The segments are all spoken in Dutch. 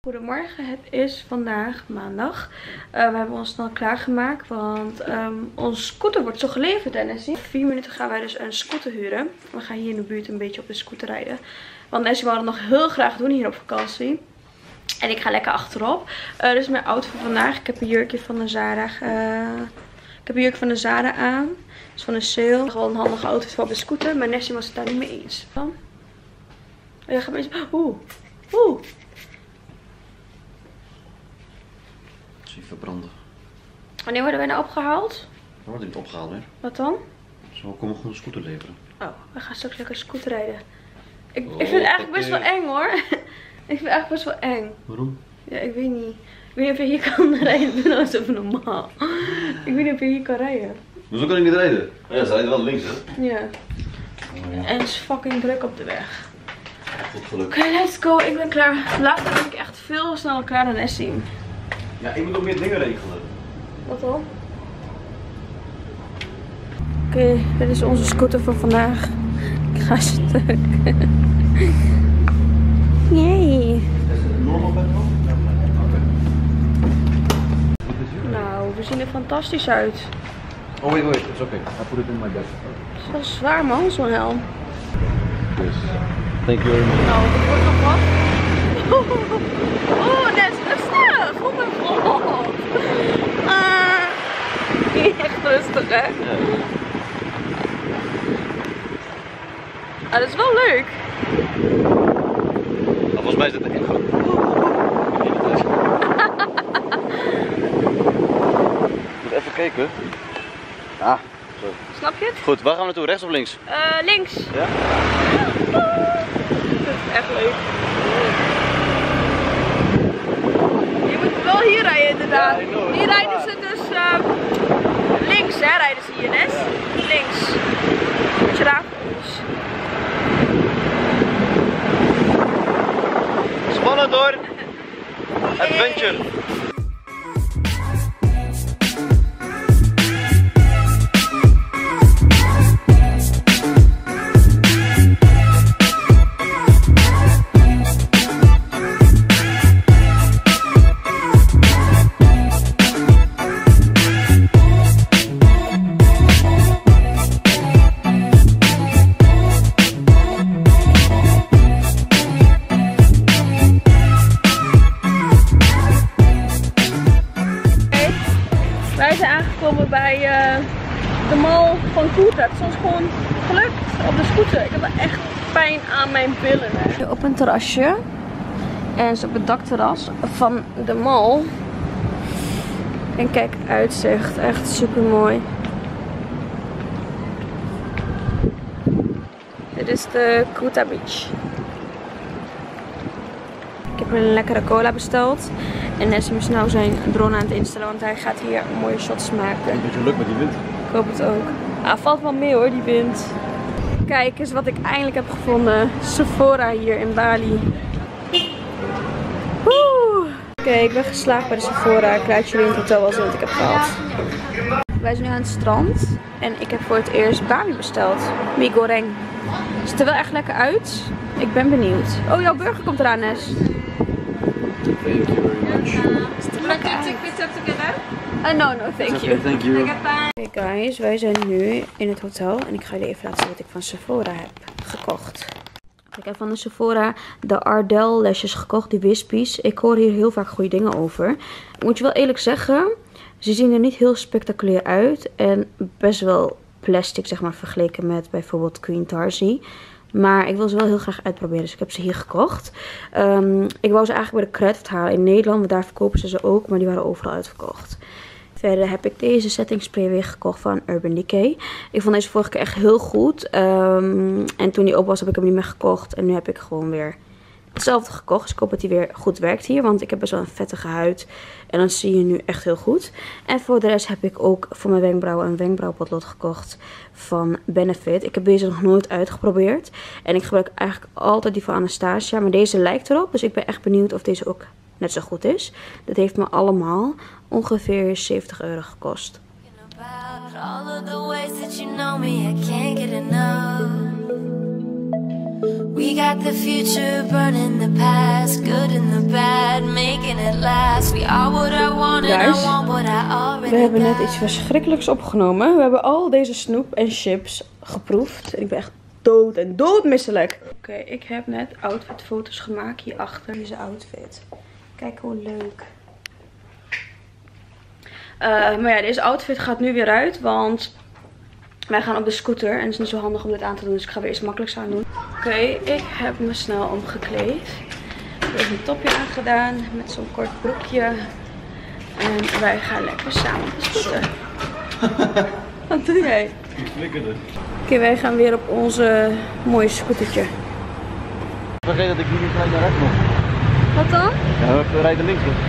Goedemorgen, het is vandaag maandag. We hebben ons snel klaargemaakt, want onze scooter wordt zo geleverd. En in 4 minuten gaan wij dus een scooter huren. We gaan hier in de buurt een beetje op de scooter rijden. Want Nessie wou het nog heel graag doen hier op vakantie. En ik ga lekker achterop. Dit is mijn outfit van vandaag. Ik heb een jurkje van de Zara aan. Dat is van een sale. Gewoon een handige outfit voor op de scooter. Maar Nessie was het daar niet mee eens. Oh, ja, gaat eens. Oeh. Verbranden. Wanneer worden wij nou opgehaald? Dan wordt hij niet opgehaald meer. Wat dan? Zo komen we gewoon een scooter leveren. Oh, we gaan straks lekker scooter rijden. Ik vind het eigenlijk best wel eng hoor. Ik vind het eigenlijk best wel eng. Waarom? Ja, ik weet niet. Ik weet niet of je hier kan rijden. Doe nou eens even normaal. Ik weet niet of je hier kan rijden. Hoezo kan ik niet rijden? Ja, ze rijden wel links hè? Ja. Oh, ja. En het is fucking druk op de weg. Goed geluk. Oké, let's go. Ik ben klaar. Later ben ik echt veel sneller klaar dan Nessie. Ja, ik moet nog meer dingen regelen. Wat dan? Oké, dit is onze scooter voor vandaag. Ik ga stuk. Yay. Is het normal petrol? Oké. Nou, we zien er fantastisch uit. Oh wait, it's okay. I put it in my bag. Het is wel zwaar man, zo'n helm. Yes. Thank you very much. Nou, dit wordt nog wat. Oh, net rustig. Oh mijn god. Echt rustig hè? Ja. Ah, dat is wel leuk. Nou, volgens mij is het echt goed. Moet even kijken. Ah, sorry. Snap je het? Goed, waar gaan we naartoe? Rechts of links? Links. Ja? Dat is echt leuk. Je moet wel hier rijden inderdaad. Ja, hier rijden ze dus links hè, rijden ze hier Nes. Ja. Links. Beetje raar voor ons. Spannend hoor! Adventure! Wij zijn aangekomen bij de mall van Koeta. Het is ons gewoon gelukt op de scooter. Ik heb wel echt pijn aan mijn billen. Hè. Op een terrasje. En is op het dakterras van de mall. En kijk, uitzicht. Echt super mooi. Dit is de Koeta Beach. Ik heb een lekkere cola besteld. En Nessie is nou zijn drone aan het instellen, want hij gaat hier mooie shots maken. Een beetje geluk met die wind. Ik hoop het ook. Ah, valt wel mee hoor, die wind. Kijk eens wat ik eindelijk heb gevonden. Sephora hier in Bali. Oké, ik ben geslaagd bij de Sephora. Ik laat jullie in het hotel wel zien wat ik heb gehad. Wij zijn nu aan het strand. En ik heb voor het eerst bami besteld. Mie goreng. Het ziet er wel echt lekker uit. Ik ben benieuwd. Oh, jouw burger komt eraan, Nes. Thank you very much. Can I take picture together? No, thank you. Okay, thank you. Hey guys, wij zijn nu in het hotel en ik ga jullie even laten zien wat ik van Sephora heb gekocht. Ik heb van de Sephora de Ardell lesjes gekocht, die wispies. Ik hoor hier heel vaak goede dingen over. Ik moet je wel eerlijk zeggen, ze zien er niet heel spectaculair uit en best wel plastic zeg maar vergeleken met bijvoorbeeld Queen Tarsi. Maar ik wil ze wel heel graag uitproberen. Dus ik heb ze hier gekocht. Ik wou ze eigenlijk bij de Kruidvat halen in Nederland. Want daar verkopen ze ook. Maar die waren overal uitverkocht. Verder heb ik deze setting spray weer gekocht van Urban Decay. Ik vond deze vorige keer echt heel goed. En toen die op was heb ik hem niet meer gekocht. En nu heb ik gewoon weer hetzelfde gekocht. Dus ik hoop dat hij weer goed werkt hier. Want ik heb best wel een vettige huid. En dan zie je nu echt heel goed. En voor de rest heb ik ook voor mijn wenkbrauwen een wenkbrauwpotlood gekocht van Benefit. Ik heb deze nog nooit uitgeprobeerd. En ik gebruik eigenlijk altijd die van Anastasia. Maar deze lijkt erop. Dus ik ben echt benieuwd of deze ook net zo goed is. Dat heeft me allemaal ongeveer €70 gekost. We got the future burning the past, good and the bad. Guys, we hebben net iets verschrikkelijks opgenomen. We hebben al deze snoep en chips geproefd. En ik ben echt dood en doodmisselijk. Oké, ik heb net outfitfoto's gemaakt hierachter. Deze outfit. Kijk hoe leuk. Maar ja, deze outfit gaat nu weer uit, want wij gaan op de scooter en het is niet zo handig om dit aan te doen, dus ik ga weer iets makkelijks aan doen. Oké, ik heb me snel omgekleed. Ik heb een topje aangedaan met zo'n kort broekje. En wij gaan lekker samen op de scooter. Wat doe jij? Ik flikkerde. Oké, wij gaan weer op onze mooie scootertje. Vergeet dat ik niet gelijk naar rechts nog. Wat dan? Ja, we rijden links op.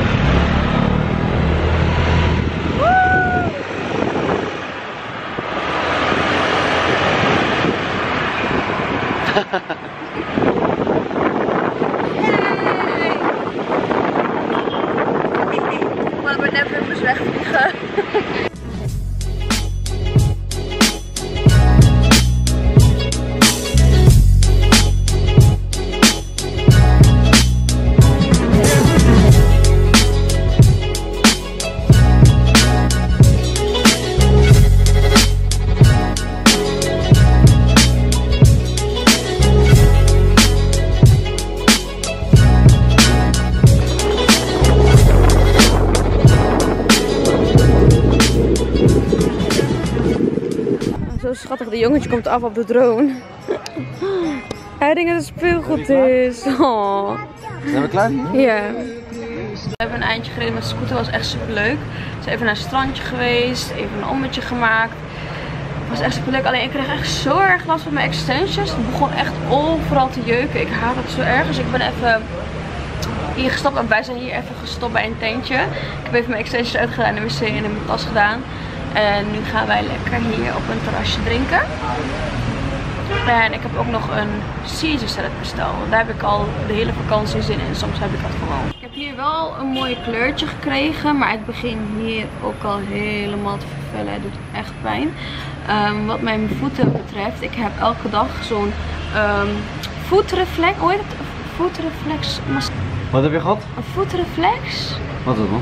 Maar ik ben net even wegvliegen. Zo schattig, de jongetje komt af op de drone. Hij denkt dat het speelgoed is. Oh. Zijn we klaar? Ja. We hebben een eindje gereden met de scooter, was echt super leuk. We zijn even naar het strandje geweest, even een ommetje gemaakt. Het was echt super leuk, alleen ik kreeg echt zo erg last van mijn extensions. Het begon echt overal te jeuken. Ik haat het zo erg, dus ik ben even hier gestopt. En wij zijn hier even gestopt bij een tentje. Ik heb even mijn extensions uitgedaan in de wc en in mijn tas gedaan. En nu gaan wij lekker hier op een terrasje drinken. En ik heb ook nog een Caesar salad besteld. Daar heb ik al de hele vakantie zin in. Soms heb ik dat gewoon. Ik heb hier wel een mooi kleurtje gekregen. Maar het begint hier ook al helemaal te vervellen. Het doet echt pijn. Wat mijn voeten betreft. Ik heb elke dag zo'n voetreflex. Hoe heet het? Voetreflex. Wat heb je gehad? Een voetreflex? Wat is dat dan?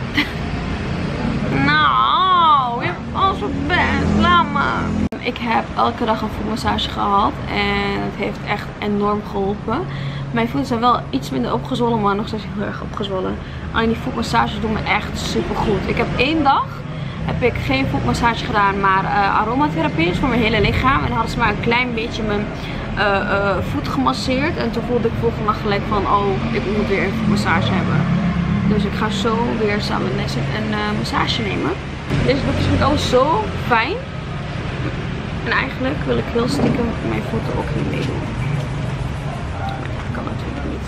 Nou, je hebt al zo best. Laat maar. Ik heb elke dag een voetmassage gehad en het heeft echt enorm geholpen. Mijn voeten zijn wel iets minder opgezwollen, maar nog steeds heel erg opgezwollen. Alleen die voetmassages doen me echt super goed. Ik heb 1 dag geen voetmassage gedaan, maar aromatherapie is voor mijn hele lichaam. En dan hadden ze maar een klein beetje mijn voet gemasseerd. En toen voelde ik volgende dag gelijk van, oh, ik moet weer een voetmassage hebben. Dus ik ga zo weer samen met Nessie een massage nemen. Deze boekjes vind ik ook zo fijn. En eigenlijk wil ik heel stiekem mijn voeten ook niet meedoen. Maar dat kan natuurlijk niet.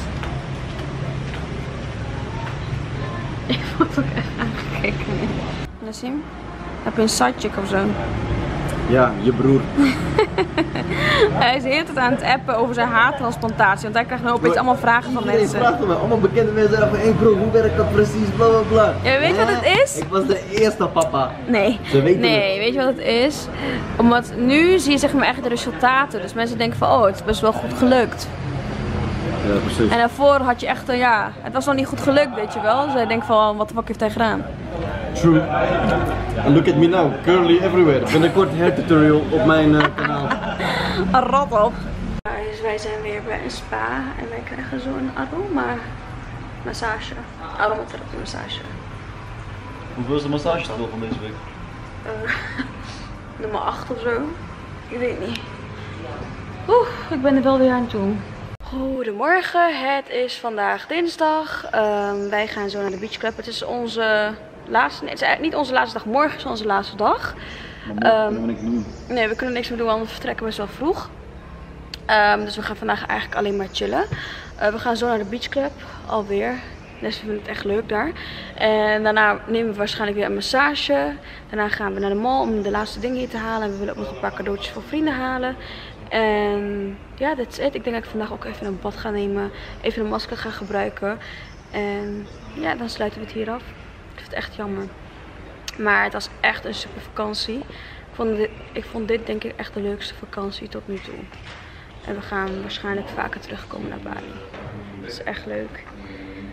Ik word ook echt aangekeken. Nessie, heb je een sidechick of zo? Ja, je broer. Hij is de hele tijd aan het appen over zijn haartransplantatie. Want hij krijgt nu opeens allemaal vragen van mensen. Vragen me. Allemaal bekende mensen zeggen van, hey bro, hoe werkt dat precies? Bla bla bla. Ja, weet je wat het is? Ik was de eerste papa. Nee. Ze weten nee, weet je wat het is? Omdat nu zie je zeg maar echt de resultaten. Dus mensen denken van, oh, het is best wel goed gelukt. Ja, precies. En daarvoor had je echt, ja, het was nog niet goed gelukt, weet je wel. Dus hij denkt van, wat de fuck heeft hij gedaan? True. And look at me now, curly everywhere. Binnenkort hair tutorial op mijn kanaal. Rot op. Dus wij zijn weer bij een spa en wij krijgen zo'n massage. Aromatherapie massage. Hoeveel is de massage van deze week? Nummer 8 of zo. Ik weet niet. Oeh, ik ben er wel weer aan toe. Goedemorgen, het is vandaag dinsdag. Wij gaan zo naar de Beach Club. Het is onze laatste, nee, het is eigenlijk niet onze laatste dag. Morgen is onze laatste dag. Maar kunnen we niks doen? Nee, we kunnen niks meer doen, want we vertrekken best wel vroeg. Dus we gaan vandaag eigenlijk alleen maar chillen. We gaan zo naar de Beach Club, alweer. Dus we vinden het echt leuk daar. En daarna nemen we waarschijnlijk weer een massage. Daarna gaan we naar de mall om de laatste dingen hier te halen. En we willen ook nog een paar cadeautjes voor vrienden halen. En ja, that's it. Ik denk dat ik vandaag ook even een bad ga nemen. Even een masker ga gebruiken. En ja, dan sluiten we het hier af. Ik vind het echt jammer. Maar het was echt een super vakantie. Ik vond dit denk ik echt de leukste vakantie tot nu toe. En we gaan waarschijnlijk vaker terugkomen naar Bali. Dat is echt leuk.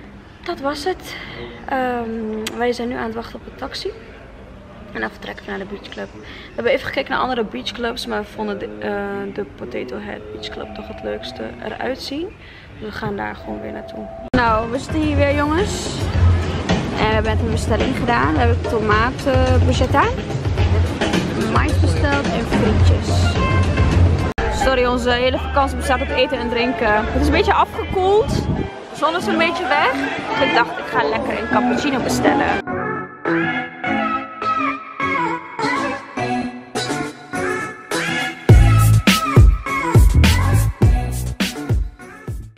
Dat was het. Wij zijn nu aan het wachten op een taxi. En dan vertrekken we naar de beachclub. We hebben even gekeken naar andere beachclubs, maar we vonden de Potato Head Beach Club toch het leukste eruit zien. Dus we gaan daar gewoon weer naartoe. Nou, we zitten hier weer, jongens. En we hebben net een bestelling gedaan. We hebben tomaat bruschetta, mais besteld en frietjes. Sorry, onze hele vakantie bestaat uit eten en drinken. Het is een beetje afgekoeld. De zon is een beetje weg. Dus ik dacht, ik ga lekker een cappuccino bestellen.